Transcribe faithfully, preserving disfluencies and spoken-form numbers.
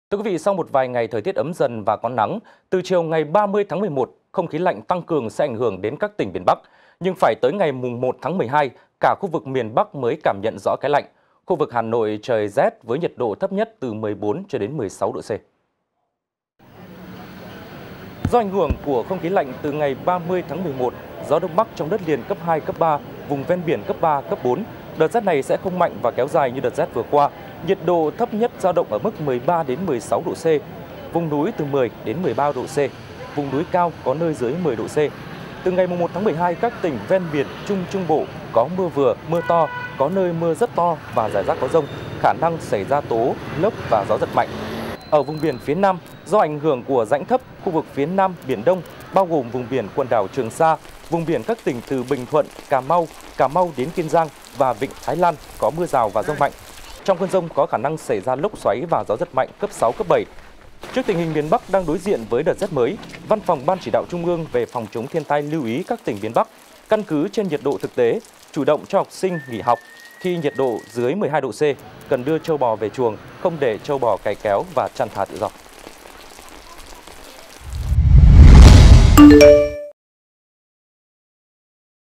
Thưa quý vị, sau một vài ngày thời tiết ấm dần và có nắng, từ chiều ngày ba mươi tháng mười một, không khí lạnh tăng cường sẽ ảnh hưởng đến các tỉnh miền Bắc. Nhưng phải tới ngày mùng một tháng mười hai, cả khu vực miền Bắc mới cảm nhận rõ cái lạnh. Khu vực Hà Nội trời rét với nhiệt độ thấp nhất từ mười bốn cho đến mười sáu độ C. Do ảnh hưởng của không khí lạnh từ ngày ba mươi tháng mười một, gió đông bắc trong đất liền cấp hai, cấp ba, vùng ven biển cấp ba, cấp bốn. Đợt rét này sẽ không mạnh và kéo dài như đợt rét vừa qua. Nhiệt độ thấp nhất dao động ở mức mười ba đến mười sáu độ C, vùng núi từ mười đến mười ba độ C, vùng núi cao có nơi dưới mười độ C. Từ ngày mùng một tháng mười hai, các tỉnh ven biển Trung Trung Bộ có mưa vừa, mưa to, có nơi mưa rất to và rải rác có dông, khả năng xảy ra tố, lốc và gió giật mạnh. Ở vùng biển phía Nam, do ảnh hưởng của rãnh thấp, khu vực phía Nam Biển Đông, bao gồm vùng biển quần đảo Trường Sa, vùng biển các tỉnh từ Bình Thuận, Cà Mau, Cà Mau đến Kiên Giang và Vịnh Thái Lan có mưa rào và dông mạnh. Trong cơn dông có khả năng xảy ra lốc xoáy và gió giật mạnh cấp sáu, cấp bảy. Trước tình hình miền Bắc đang đối diện với đợt rét mới, Văn phòng Ban Chỉ đạo Trung ương về phòng chống thiên tai lưu ý các tỉnh miền Bắc, căn cứ trên nhiệt độ thực tế, chủ động cho học sinh nghỉ học khi nhiệt độ dưới mười hai độ C, cần đưa trâu bò về chuồng, không để trâu bò cày kéo và chăn thả tự do.